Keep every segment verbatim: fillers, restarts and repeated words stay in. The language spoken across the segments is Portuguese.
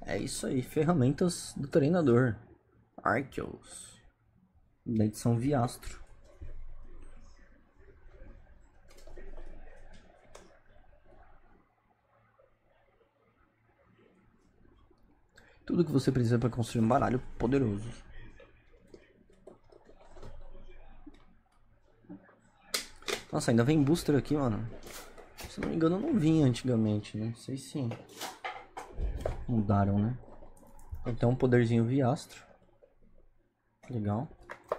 É isso aí, ferramentas do treinador. Arceus. Da edição Viastro. Tudo que você precisa para construir um baralho poderoso. Nossa, ainda vem booster aqui, mano. Se não me engano, não vinha antigamente, né? Não sei se mudaram, né? Então, um poderzinho Viastro. Legal.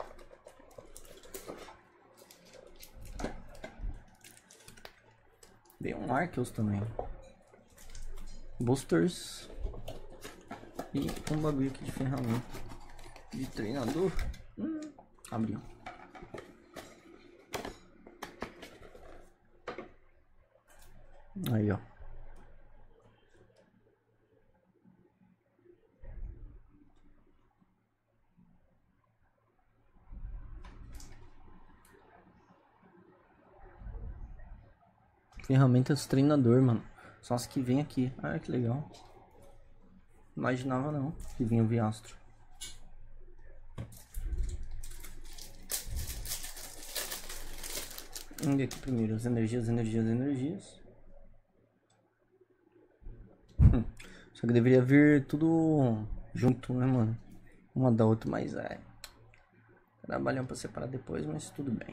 Veio um Arceus também. Boosters. E um bagulho aqui de ferramenta. De treinador. Hum, abriu. Aí, ó. Ferramentas treinador, mano. Só as que vem aqui. Ah, que legal. Imaginava não que vinha o Viastro. Vamos ver aqui primeiro. As energias, energias, energias. Só que deveria vir tudo junto, né, mano? Uma da outra, mas é. Trabalhando pra separar depois, mas tudo bem.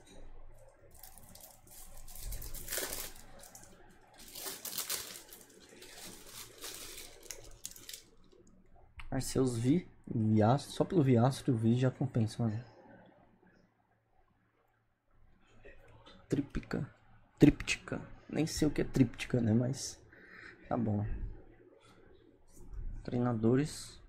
Arceus Vi, Viastro, só pelo Viastro o Vi já compensa, mano. Tríptica, tríptica, nem sei o que é tríptica, né, mas tá bom. Treinadores.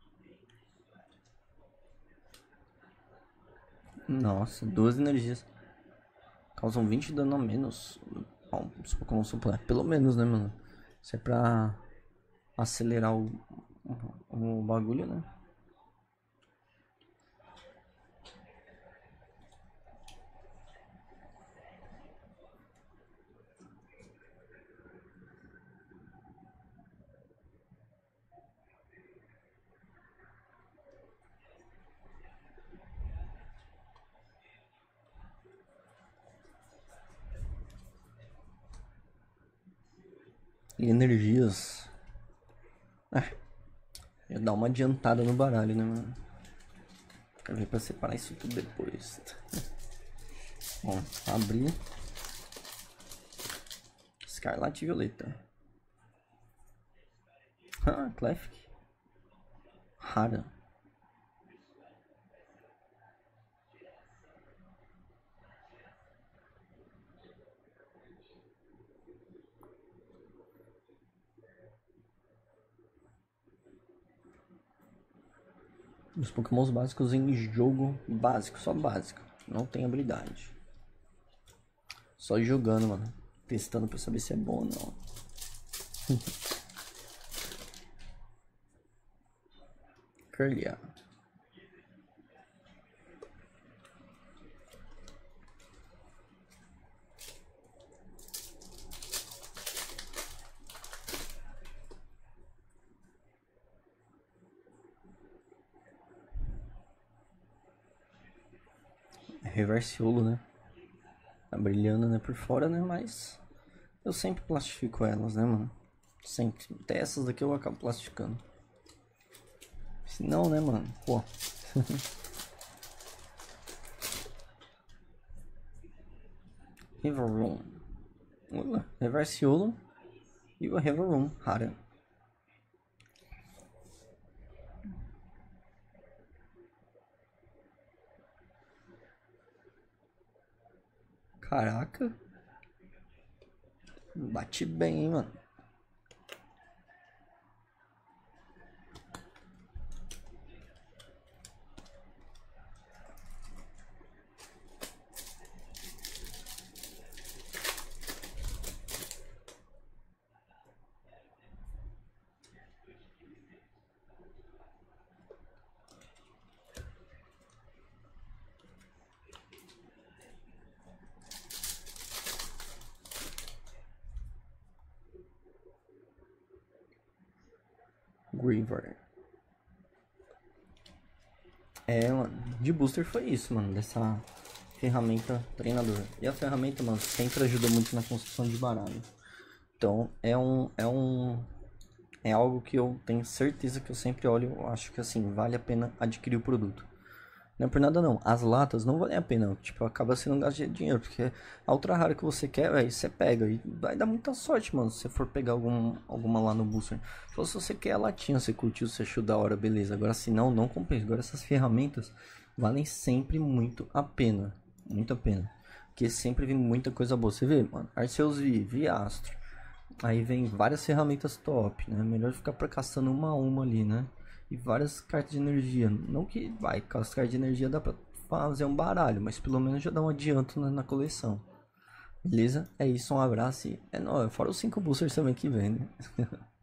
Nossa, duas energias. Causam vinte de dano a menos. Bom, os Pokémon Supply, pelo menos, né, mano? Isso é pra acelerar o, o, o bagulho, né? E energias. É, ia dar uma adiantada no baralho, né, mano? Quero ver pra separar isso tudo depois. Bom, abrir. Escarlate e Violeta. Ah, Clefk. Rara. Os Pokémons básicos em jogo básico, só básico. Não tem habilidade. Só jogando, mano. Testando pra saber se é bom ou não. Kirlia. Reversiolo, né? Tá brilhando, né, por fora, né? Mas eu sempre plastifico elas, né, mano? Sempre. Até essas daqui eu acabo plastificando. Se não, né, mano? Pô. Rivaroom. Reversiolo e o Rivaroom, rara. Caraca. Bate bem, hein, mano. Griever. É, mano, de booster foi isso, mano, dessa ferramenta treinador. E a ferramenta, mano, sempre ajuda muito na construção de baralho. Então, é um, é um, é algo que eu tenho certeza que eu sempre olho, eu acho que assim, vale a pena adquirir o produto. Não é por nada não, as latas não valem a pena, tipo, acaba sendo um gasto de dinheiro, porque a ultra rara que você quer, aí você pega e vai dar muita sorte, mano, se você for pegar algum, alguma lá no booster. Então, se você quer a latinha, você curtiu, você achou da hora, beleza, agora se não, não compensa. Agora essas ferramentas valem sempre muito a pena, muito a pena, porque sempre vem muita coisa boa, você vê, mano, Arceus V, Viastro, aí vem várias ferramentas top, né, melhor ficar pra caçando uma a uma ali, né. E várias cartas de energia. Não que vai, com as cartas de energia dá pra fazer um baralho, mas pelo menos já dá um adianto na, na coleção. Beleza? É isso, um abraço e é nóis. Fora os cinco boosters também que vem, né?